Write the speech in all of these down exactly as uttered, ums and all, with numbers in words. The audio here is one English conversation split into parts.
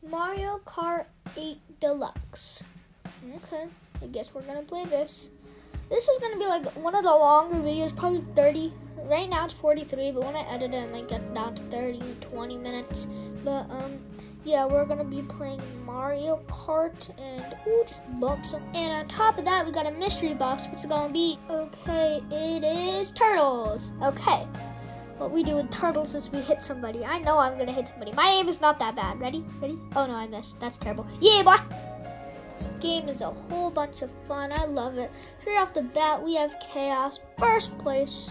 Mario Kart eight Deluxe. Okay, I guess we're gonna play this. This is gonna be like one of the longer videos, probably thirty. Right now it's forty-three, but when I edit it, I might get down to thirty, twenty minutes. But um, yeah, we're gonna be playing Mario Kart and ooh, just bump some. And on top of that, we got a mystery box. What's it gonna be? Okay, it is turtles. Okay. What we do with turtles is we hit somebody. I know I'm gonna hit somebody. My aim is not that bad. Ready? Ready? Oh no, I missed. That's terrible. Yeah, boy! This game is a whole bunch of fun. I love it. Straight off the bat, we have Chaos. First place.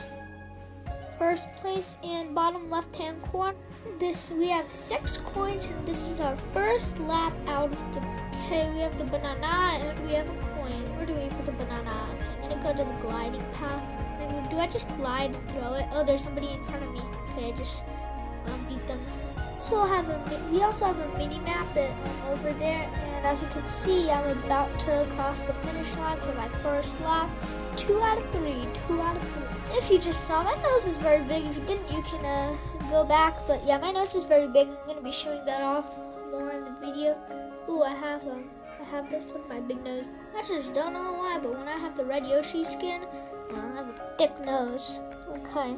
First place and bottom left-hand corner. This we have six coins, and this is our first lap out of the. Okay, we have the banana and we have a coin. Where do we put the banana? Okay, I'm gonna go to the gliding path. Do I just glide and throw it? Oh, there's somebody in front of me. Okay, I just um, beat them. So have a, we also have a mini map that um, over there, and as you can see, I'm about to cross the finish line for my first lap. Two out of three. Two out of three. If you just saw, my nose is very big. If you didn't, you can uh, go back. But yeah, my nose is very big. I'm gonna be showing that off more in the video. Ooh, I have um, I have this with my big nose. I just don't know why, but when I have the red Yoshi skin, I have a thick nose. Okay.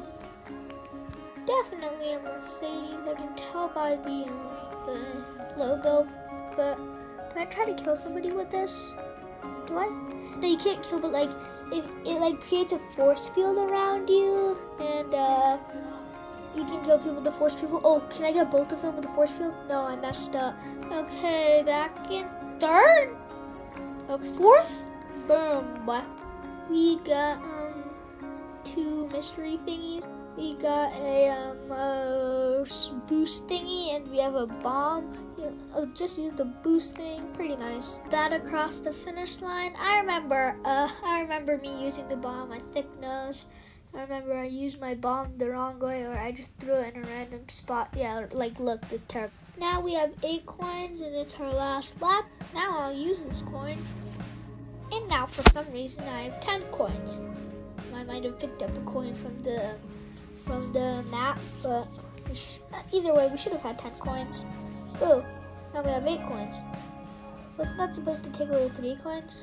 Definitely a Mercedes. I can tell by the um, the logo. But do I try to kill somebody with this? Do I? No, you can't kill. But like, if it like creates a force field around you, and uh, you can kill people with the force field. Oh, can I get both of them with the force field? No, I messed up. Okay, back in third. Okay, fourth. Boom. What? We got um two mystery thingies. We got a um uh, boost thingy, and we have a bomb. I'll just use the boost thing. Pretty nice. That across the finish line. I remember. Uh, I remember me using the bomb. My thick nose. I remember I used my bomb the wrong way, or I just threw it in a random spot. Yeah, like look, this terrible. Now we have eight coins, and it's our last lap. Now I'll use this coin. And now, for some reason, I have ten coins. I might have picked up a coin from the from the map, but either way, we should have had ten coins. Ooh, now we have eight coins. Wasn't that supposed to take away three coins?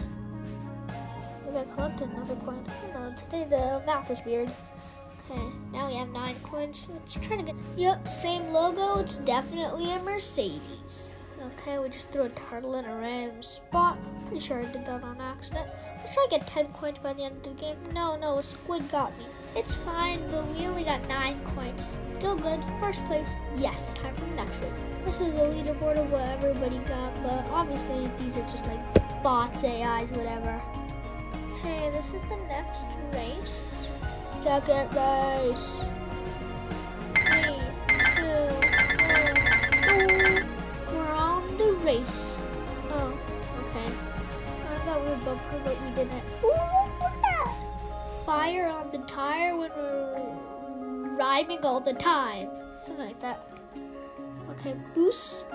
Maybe I collected another coin. I don't know. Today the math was weird. Okay, now we have nine coins. Let's try to get. Yep, same logo. It's definitely a Mercedes. Okay, we just threw a turtle in a random spot. Pretty sure I did that on accident. Let's try to get ten coins by the end of the game. No, no, a squid got me. It's fine, but we only got nine coins. Still good. First place. Yes, time for the next one. This is the leaderboard of what everybody got, but obviously these are just like bots, A Is, whatever. Okay, this is the next race. Second race. Three, two, one, go. We're on the race. Oh, okay. I thought we were bumper, but we didn't. Ooh, look at that! Fire on the tire when we're rhyming all the time. Something like that. Okay, boost.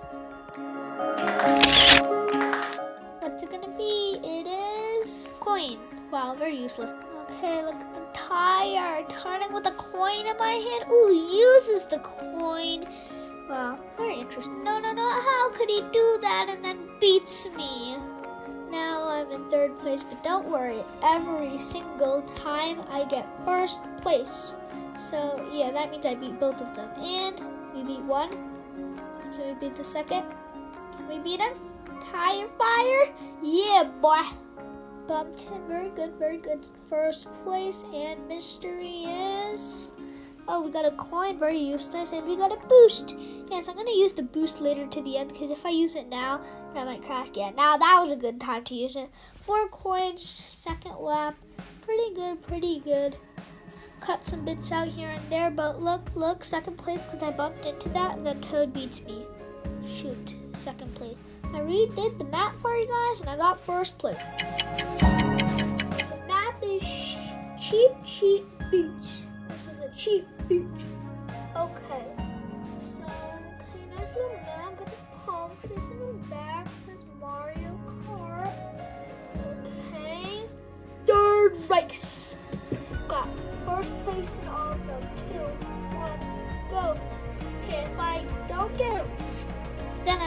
What's it gonna be? It is coin. Wow, very useless. Okay, look at the tire. Turning with a coin in my hand. Ooh, uses the coin. Wow, very interesting. No, no, no, how could he do that and then beats me? Now I'm in third place, but don't worry. Every single time I get first place. So, yeah, that means I beat both of them. And we beat one. Can we beat the second? Can we beat him? Tire fire? Yeah, boy. Bumped him. Very good, very good. First place, and mystery is... Oh, we got a coin, very useless, and we got a boost. Yes, I'm going to use the boost later to the end, because if I use it now, I might crash again. Now, that was a good time to use it. Four coins, second lap. Pretty good, pretty good. Cut some bits out here and there, but look, look, second place, because I bumped into that, and then Toad beats me. Shoot, second place. I redid the map for you guys, and I got first place. The map is Cheep Cheep Beach. This is a cheap beach. Okay. So, okay, nice little map. Got the palm trees in the back. Says Mario Kart. Okay. Third race. Got first place in all of them. Two, one, go. Okay, if I don't get it, then I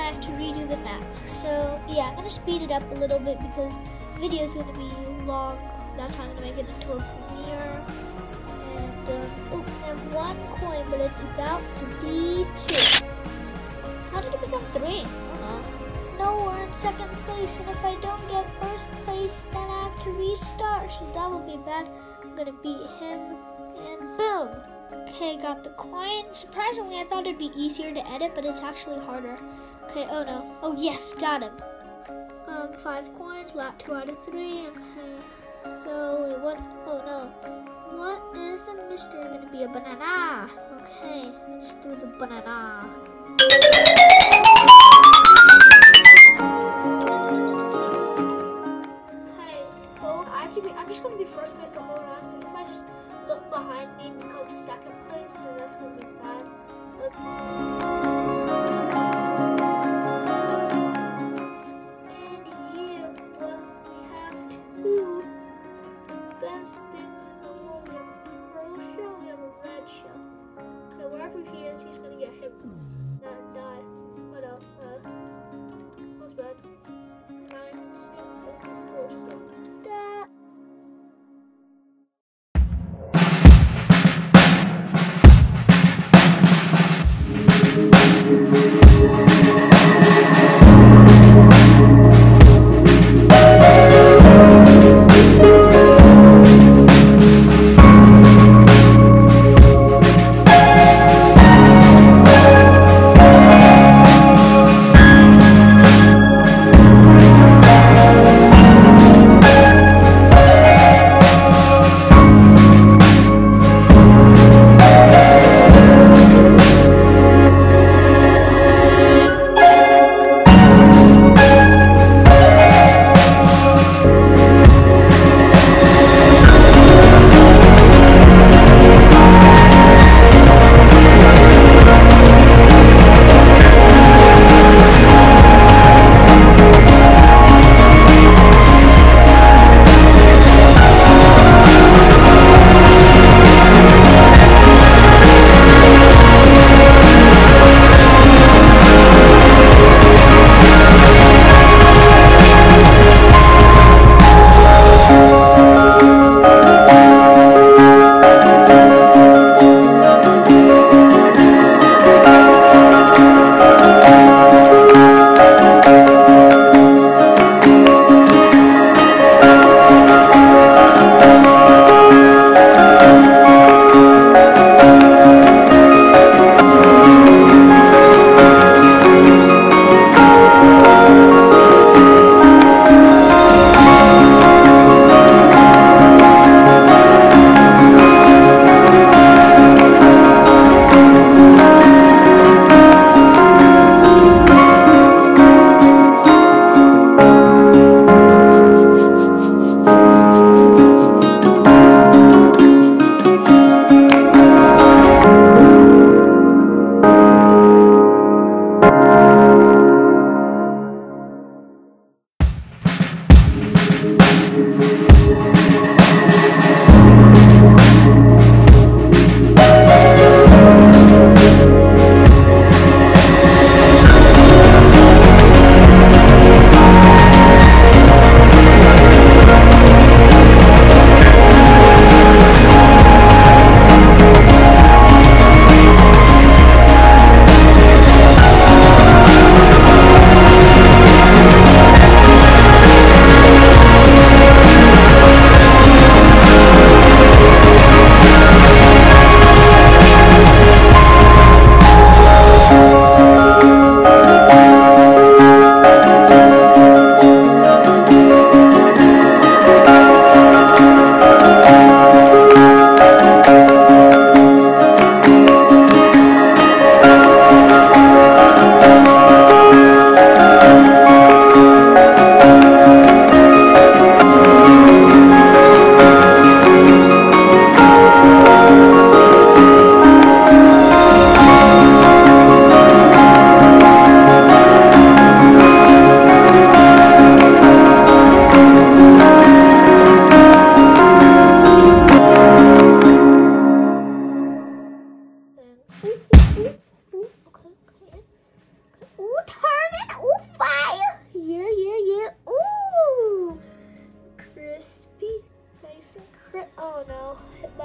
have to redo the map. So yeah, I'm gonna speed it up a little bit because the video is gonna be long. That's how I'm gonna make it into a premiere. And um, oh, I have one coin, but it's about to be two. How did it become three? I don't know. No, we're in second place, and if I don't get first place, then I have to restart. So that will be bad. I'm gonna beat him, and boom. Okay, got the coin. Surprisingly, I thought it'd be easier to edit, but it's actually harder. Okay, oh no. Oh yes, got him. Um, five coins, lap two out of three. Okay, so wait, what? Oh no. What is the mystery gonna be? A banana. Okay, I just threw the banana. Okay, oh, I have to be. I'm just gonna be first place the whole round because if I just look behind me and become second place, then that's gonna be bad. Look. And yeah, well, we have two best things in the world. We have a purple shell, we have a red shell. Okay, wherever he is, he's gonna get hit and die.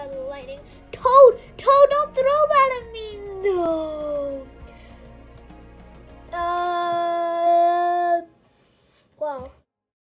by the lightning. Toad! Toad, don't throw that at me! No!